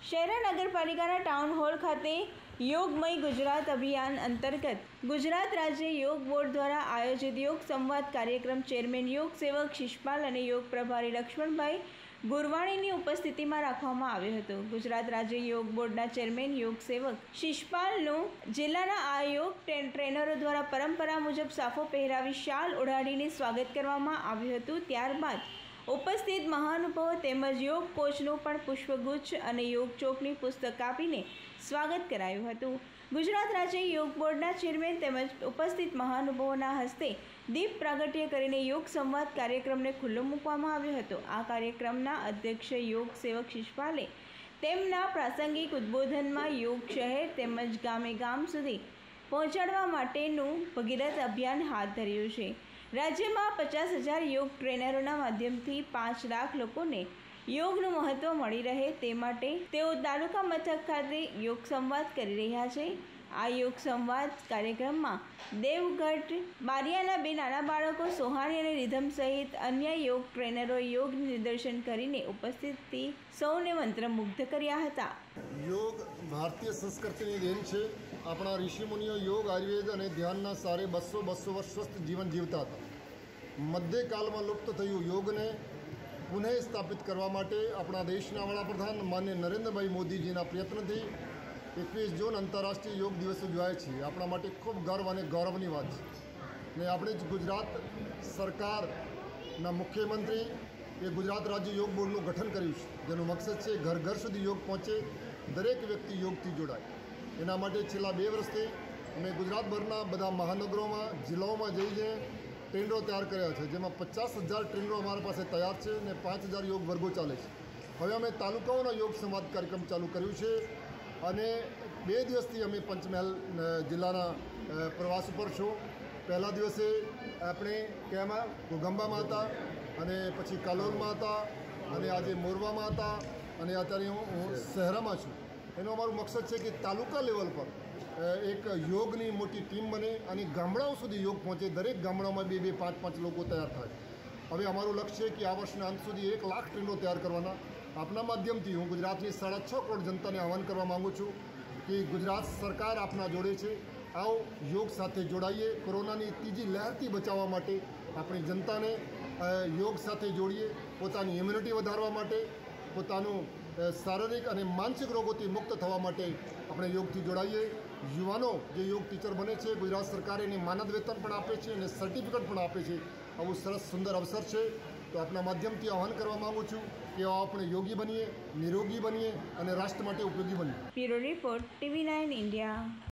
શહેરા નગરપાલિકાના town hall ખાતે યોગમય ગુજરાત અભિયાન અંતર્ગત ગુજરાત રાજ્ય યોગ બોર્ડ દ્વારા આયોજિત યોગ સંવાદ કાર્યક્રમ ચેરમેન યોગ સેવક શિષપાલ અને યોગ પ્રભારી લક્ષ્મણભાઈ ગુરવાણીની ઉપસ્થિતિમાં રાખવામાં આવ્યો હતો। ગુજરાત રાજ્ય યોગ બોર્ડના ચેરમેન યોગ સેવક શિષપાલનું જિલ્લાના આ યોગ ટ્રેનરો દ્વારા પરંપરા મુજબ સાફો પહેરાવી શાલ ઓઢાડીને સ્વાગત કરવામાં આવ્યું હતું। ત્યારબાદ ઉપસ્થિત મહાનુભાવો તેમજ યોગ કોચનું પણ પુષ્પગુચ્છ અને યોગ ચોકની પુસ્તક આપીને સ્વાગત કરાયું હતું। ગુજરાત રાજ્ય યોગ બોર્ડના ચેરમેન તેમજ ઉપસ્થિત મહાનુભાવોના હસ્તે દીપ પ્રાગટ્ય કરીને યોગ સંવાદ કાર્યક્રમને ખુલ્લો મૂકવામાં આવ્યો હતો। આ કાર્યક્રમના અધ્યક્ષ યોગ સેવક શિષપાલે તેમના પ્રાસંગિક ઉદ્બોધનમાં યોગ શહેર તેમજ ગામે ગામ સુધી પહોંચાડવા માટેનું ભગીરથ અભિયાન હાથ ધર્યું છે। રાજ્યમાં 50,000 યોગ ટ્રેનરોના માધ્યમથી 5 લાખ લોકોને યોગનું મહત્ત્વ મળી રહે તે માટે તેઓ તાલુકા મથક ખાતે યોગ સંવાદ કરી રહ્યા છે। આ યોગ સંવાદ કાર્યક્રમમાં દેવગઢ બારિયાના 2 નાના બાળકો સોહાની અને રિધમ સહિત અન્ય યોગ ટ્રેનરોએ યોગ નિદર્શન કરીને ઉપસ્થિતિ સૌને મંત્રમુગ્ધ કર્યા હતા। યોગ ભારતીય સંસ્કૃતિની દેન છે। આપણા ઋષિમુનિઓ યોગ આયુર્વેદ અને ધ્યાનના સારે 200 વર્ષ સ્વસ્થ જીવન જીવતા હતા। મધ્યકાળમાં લુપ્ત થયું યોગને પુનઃ સ્થાપિત કરવા માટે આપણા દેશના વડાપ્રધાન માન્ય નરેન્દ્રભાઈ મોદીજીના પ્રયત્નથી 21 જૂન આંતરરાષ્ટ્રીય યોગ દિવસ ઉજવાય છે। આપણા માટે ખૂબ ગર્વ અને ગૌરવની વાત છે ને આપણે જ ગુજરાત સરકારના મુખ્યમંત્રી એ ગુજરાત રાજ્ય યોગ બોર્ડનું ગઠન કર્યું છે, જેનું મકસદ છે ઘર ઘર સુધી યોગ પહોંચે, દરેક વ્યક્તિ યોગથી જોડાય। એના માટે છેલ્લા 2 વર્ષથી અમે ગુજરાતભરના બધા મહાનગરોમાં જિલ્લાઓમાં જઈને ટ્રેનરો તૈયાર કર્યા છે, જેમાં 50,000 ટ્રેનરો અમારા પાસે તૈયાર છે અને 5,000 યોગ વર્ગો ચાલે છે। હવે અમે તાલુકાઓના યોગ સંવાદ કાર્યક્રમ ચાલુ કર્યું છે અને 2 દિવસથી અમે પંચમહાલ જિલ્લાના પ્રવાસ ઉપર છું। પહેલા દિવસે આપણે ક્યાંમાં ઘોગંબામાં હતા અને પછી કાલોલમાં હતા અને આજે મોરવામાં હતા અને અત્યારે હું શહેરામાં છું। એનો અમારું મકસદ છે કે તાલુકા લેવલ પર એક યોગની મોટી ટીમ બને અને ગામડાઓ સુધી યોગ પહોંચે, દરેક ગામડાઓમાં 2-2, 5-5 લોકો તૈયાર થાય। હવે અમારું લક્ષ્ય છે કે આ વર્ષના અંત સુધી 1 લાખ ટ્રેનરો તૈયાર કરવાના। આપના માધ્યમથી હું ગુજરાતની 6.5 કરોડ જનતાને આહવાન કરવા માગું છું કે ગુજરાત સરકાર આપના જોડે છે। આવો યોગ સાથે જોડાઈએ, કોરોનાની ત્રીજી લહેરથી બચાવવા માટે આપણી જનતાને યોગ સાથે જોડીએ, પોતાની ઇમ્યુનિટી વધારવા માટે, પોતાનું શારીરિક અને માનસિક રોગોથી મુક્ત થવા માટે આપણે યોગથી જોડાઈએ। યુવાનો જે યોગ ટીચર બને છે, ગુજરાત સરકાર એને માનદ વેતન પણ આપે છે અને સર્ટિફિકેટ પણ આપે છે। આવું સરસ સુંદર અવસર છે, તો આપના માધ્યમથી આહવાન કરવા માગું છું કે આપણે યોગી બનીએ, નિરોગી બનીએ અને રાષ્ટ્ર માટે ઉપયોગી બનીએ। Bureau report TV9 India.